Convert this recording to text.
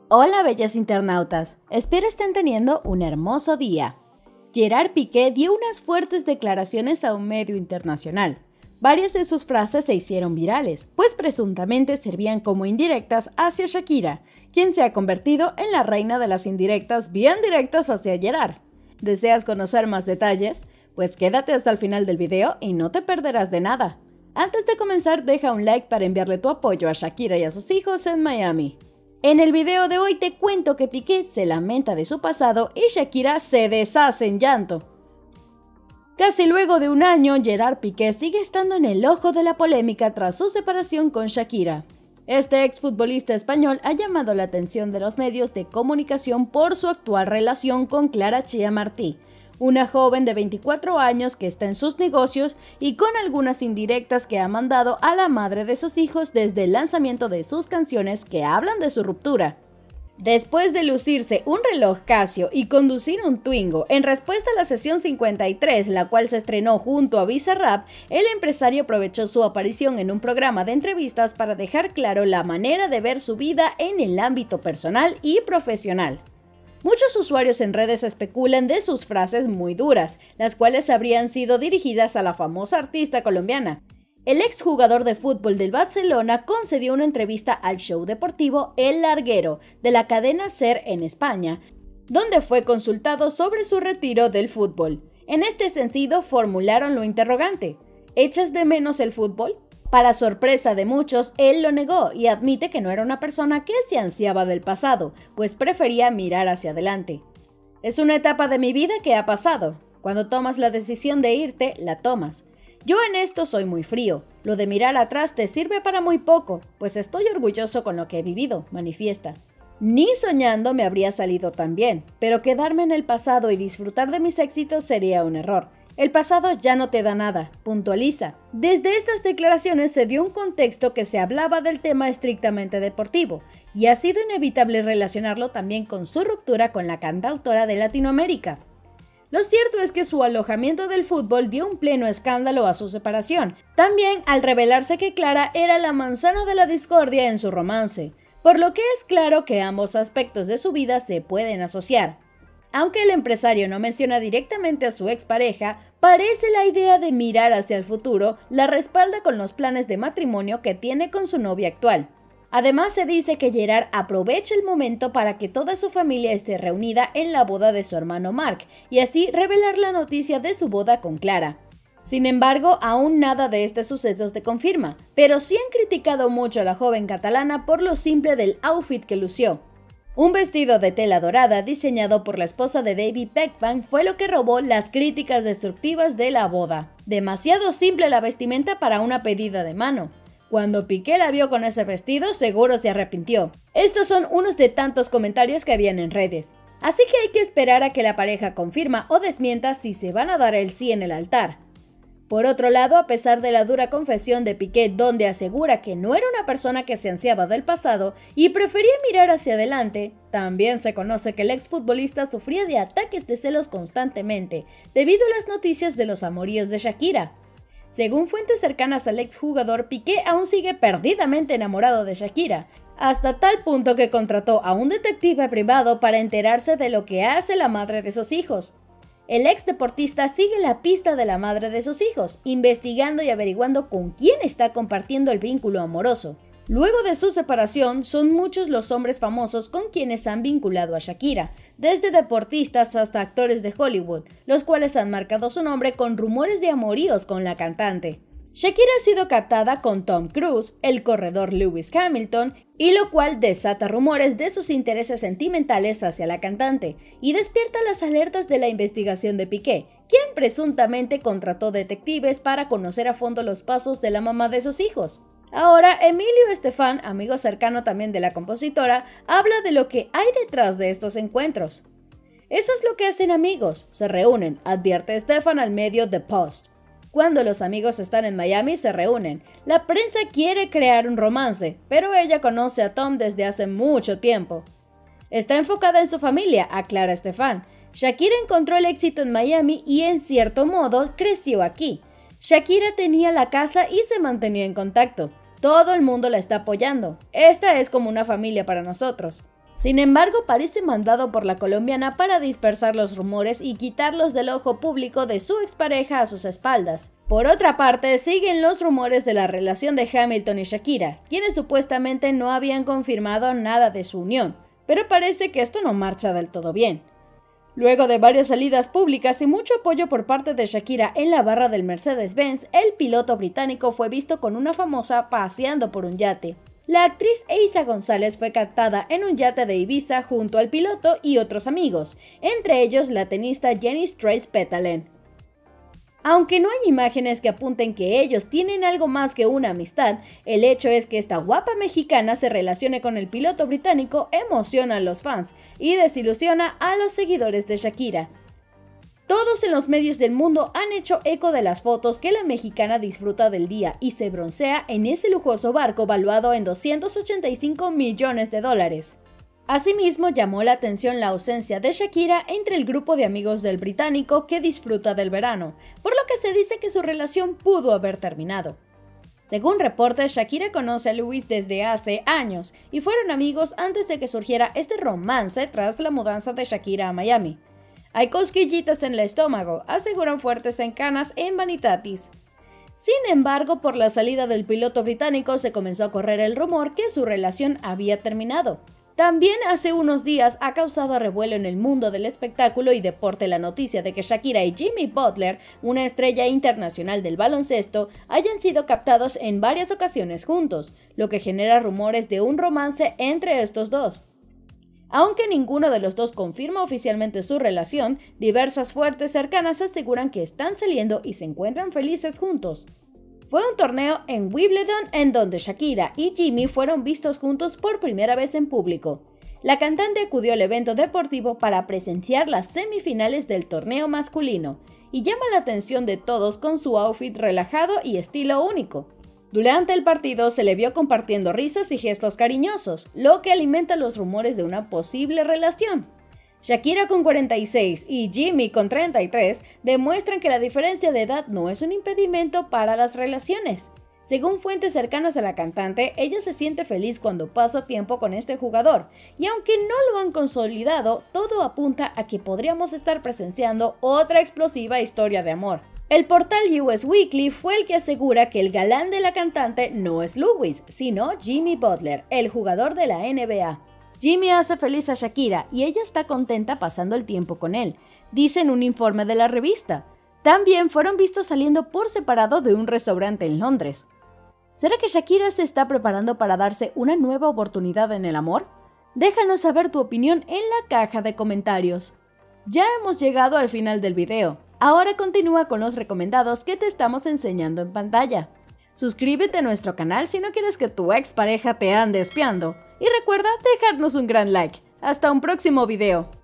Hola bellas internautas, espero estén teniendo un hermoso día. Gerard Piqué dio unas fuertes declaraciones a un medio internacional. Varias de sus frases se hicieron virales, pues presuntamente servían como indirectas hacia Shakira, quien se ha convertido en la reina de las indirectas bien directas hacia Gerard. ¿Deseas conocer más detalles? Pues quédate hasta el final del video y no te perderás de nada. Antes de comenzar, deja un like para enviarle tu apoyo a Shakira y a sus hijos en Miami. En el video de hoy te cuento que Piqué se lamenta de su pasado y Shakira se deshace en llanto. Casi luego de un año, Gerard Piqué sigue estando en el ojo de la polémica tras su separación con Shakira. Este exfutbolista español ha llamado la atención de los medios de comunicación por su actual relación con Clara Chia Martí, una joven de 24 años que está en sus negocios y con algunas indirectas que ha mandado a la madre de sus hijos desde el lanzamiento de sus canciones que hablan de su ruptura. Después de lucirse un reloj Casio y conducir un Twingo en respuesta a la sesión 53, la cual se estrenó junto a Bizarrap, el empresario aprovechó su aparición en un programa de entrevistas para dejar claro la manera de ver su vida en el ámbito personal y profesional. Muchos usuarios en redes especulan de sus frases muy duras, las cuales habrían sido dirigidas a la famosa artista colombiana. El exjugador de fútbol del Barcelona concedió una entrevista al show deportivo El Larguero de la cadena SER en España, donde fue consultado sobre su retiro del fútbol. En este sentido, formularon lo interrogante: ¿echas de menos el fútbol? Para sorpresa de muchos, él lo negó y admite que no era una persona que se ansiaba del pasado, pues prefería mirar hacia adelante. Es una etapa de mi vida que ha pasado. Cuando tomas la decisión de irte, la tomas. Yo en esto soy muy frío. Lo de mirar atrás te sirve para muy poco, pues estoy orgulloso con lo que he vivido, manifiesta. Ni soñando me habría salido tan bien, pero quedarme en el pasado y disfrutar de mis éxitos sería un error. El pasado ya no te da nada, puntualiza. Desde estas declaraciones se dio un contexto que se hablaba del tema estrictamente deportivo, y ha sido inevitable relacionarlo también con su ruptura con la cantautora de Latinoamérica. Lo cierto es que su alojamiento del fútbol dio un pleno escándalo a su separación, también al revelarse que Clara era la manzana de la discordia en su romance, por lo que es claro que ambos aspectos de su vida se pueden asociar. Aunque el empresario no menciona directamente a su expareja, parece la idea de mirar hacia el futuro la respalda con los planes de matrimonio que tiene con su novia actual. Además, se dice que Gerard aprovecha el momento para que toda su familia esté reunida en la boda de su hermano Marc y así revelar la noticia de su boda con Clara. Sin embargo, aún nada de este suceso se confirma, pero sí han criticado mucho a la joven catalana por lo simple del outfit que lució. Un vestido de tela dorada diseñado por la esposa de David Beckham fue lo que robó las críticas destructivas de la boda. Demasiado simple la vestimenta para una pedida de mano. Cuando Piqué la vio con ese vestido, seguro se arrepintió. Estos son unos de tantos comentarios que habían en redes. Así que hay que esperar a que la pareja confirma o desmienta si se van a dar el sí en el altar. Por otro lado, a pesar de la dura confesión de Piqué, donde asegura que no era una persona que se ansiaba del pasado y prefería mirar hacia adelante, también se conoce que el exfutbolista sufría de ataques de celos constantemente, debido a las noticias de los amoríos de Shakira. Según fuentes cercanas al exjugador, Piqué aún sigue perdidamente enamorado de Shakira, hasta tal punto que contrató a un detective privado para enterarse de lo que hace la madre de sus hijos. El ex deportista sigue la pista de la madre de sus hijos, investigando y averiguando con quién está compartiendo el vínculo amoroso. Luego de su separación, son muchos los hombres famosos con quienes han vinculado a Shakira, desde deportistas hasta actores de Hollywood, los cuales han marcado su nombre con rumores de amoríos con la cantante. Shakira ha sido captada con Tom Cruise, el corredor Lewis Hamilton, y lo cual desata rumores de sus intereses sentimentales hacia la cantante, y despierta las alertas de la investigación de Piqué, quien presuntamente contrató detectives para conocer a fondo los pasos de la mamá de sus hijos. Ahora, Emilio Estefan, amigo cercano también de la compositora, habla de lo que hay detrás de estos encuentros. Eso es lo que hacen amigos, se reúnen, advierte Estefan al medio The Post. Cuando los amigos están en Miami se reúnen. La prensa quiere crear un romance, pero ella conoce a Tom desde hace mucho tiempo. Está enfocada en su familia, aclara Estefan. Shakira encontró el éxito en Miami y en cierto modo creció aquí. Shakira tenía la casa y se mantenía en contacto. Todo el mundo la está apoyando. Esta es como una familia para nosotros. Sin embargo, parece mandado por la colombiana para dispersar los rumores y quitarlos del ojo público de su expareja a sus espaldas. Por otra parte, siguen los rumores de la relación de Hamilton y Shakira, quienes supuestamente no habían confirmado nada de su unión, pero parece que esto no marcha del todo bien. Luego de varias salidas públicas y mucho apoyo por parte de Shakira en la barra del Mercedes-Benz, el piloto británico fue visto con una famosa paseando por un yate. La actriz Eiza González fue captada en un yate de Ibiza junto al piloto y otros amigos, entre ellos la tenista Jenny Strays-Petalen. Aunque no hay imágenes que apunten que ellos tienen algo más que una amistad, el hecho es que esta guapa mexicana se relacione con el piloto británico emociona a los fans y desilusiona a los seguidores de Shakira. Todos en los medios del mundo han hecho eco de las fotos que la mexicana disfruta del día y se broncea en ese lujoso barco valuado en $285 millones. Asimismo, llamó la atención la ausencia de Shakira entre el grupo de amigos del británico que disfruta del verano, por lo que se dice que su relación pudo haber terminado. Según reportes, Shakira conoce a Lewis desde hace años y fueron amigos antes de que surgiera este romance tras la mudanza de Shakira a Miami. Hay cosquillitas en el estómago, aseguran fuertes en Canas en Vanitatis. Sin embargo, por la salida del piloto británico se comenzó a correr el rumor que su relación había terminado. También hace unos días ha causado revuelo en el mundo del espectáculo y deporte la noticia de que Shakira y Jimmy Butler, una estrella internacional del baloncesto, hayan sido captados en varias ocasiones juntos, lo que genera rumores de un romance entre estos dos. Aunque ninguno de los dos confirma oficialmente su relación, diversas fuentes cercanas aseguran que están saliendo y se encuentran felices juntos. Fue un torneo en Wimbledon en donde Shakira y Jimmy fueron vistos juntos por primera vez en público. La cantante acudió al evento deportivo para presenciar las semifinales del torneo masculino y llama la atención de todos con su outfit relajado y estilo único. Durante el partido se le vio compartiendo risas y gestos cariñosos, lo que alimenta los rumores de una posible relación. Shakira con 46 y Jimmy con 33 demuestran que la diferencia de edad no es un impedimento para las relaciones. Según fuentes cercanas a la cantante, ella se siente feliz cuando pasa tiempo con este jugador, y aunque no lo han consolidado, todo apunta a que podríamos estar presenciando otra explosiva historia de amor. El portal US Weekly fue el que asegura que el galán de la cantante no es Lewis, sino Jimmy Butler, el jugador de la NBA. Jimmy hace feliz a Shakira y ella está contenta pasando el tiempo con él, dice en un informe de la revista. También fueron vistos saliendo por separado de un restaurante en Londres. ¿Será que Shakira se está preparando para darse una nueva oportunidad en el amor? Déjanos saber tu opinión en la caja de comentarios. Ya hemos llegado al final del video. Ahora continúa con los recomendados que te estamos enseñando en pantalla. Suscríbete a nuestro canal si no quieres que tu expareja te ande espiando. Y recuerda dejarnos un gran like. Hasta un próximo video.